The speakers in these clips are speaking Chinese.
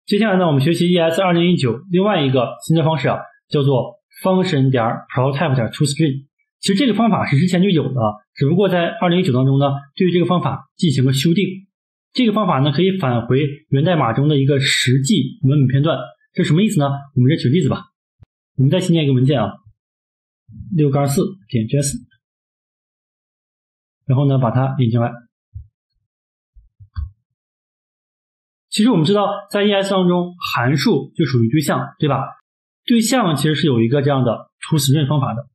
接下来呢，我们学习 ES2019 另外一个新的方式叫做 function.prototype.toString。其实这个方法是之前就有的，只不过在2019当中呢，对于这个方法进行了修订。这个方法呢，可以返回源代码中的一个实际文本片段。这什么意思呢？我们这举例子吧。我们再新建一个文件6-4.js， 然后呢把它引进来。其实我们知道，在 ES 当中，函数就属于对象，对吧？对象其实是有一个这样的 toString 方法的，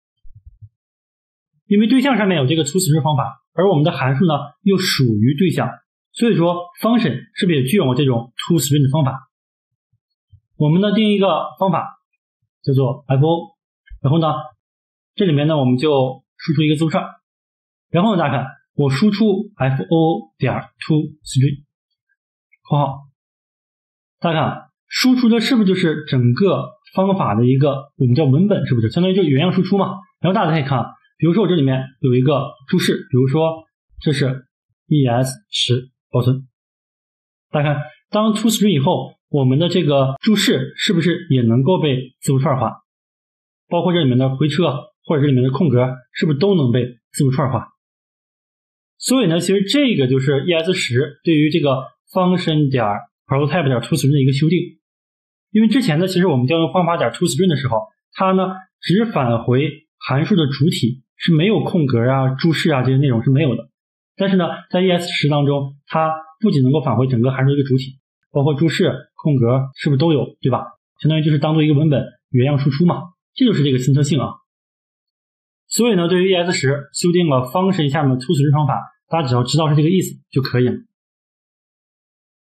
因为对象上面有这个 toString 方法，而我们的函数呢又属于对象，所以说 function 是不是也具有这种 toString 的方法？我们呢定一个方法叫做 fo， 然后呢这里面呢我们就输出一个字符串，然后呢大家看我输出 fo.toString 括号，大家看输出的是不是就是整个方法的一个我们叫文本，是不是相当于就原样输出嘛？然后大家可以看，比如说我这里面有一个注释，比如说这是 ES10 保存，大家看当 toString 以后，我们的这个注释是不是也能够被字符串化？包括这里面的回车或者这里面的空格是不是都能被字符串化？所以呢，其实这个就是 ES10 对于这个 function.prototype.toString 的一个修订。因为之前呢，其实我们调用方法.toString 的时候，它呢只返回函数的主体，是没有空格注释这些内容是没有的。但是呢，在 ES10 当中，它不仅能够返回整个函数的一个主体，包括注释、空格是不是都有，对吧？相当于就是当做一个文本原样输出嘛，这就是这个新特性所以呢，对于 ES10 修订了 function 下面的 toString 方法，大家只要知道是这个意思就可以了。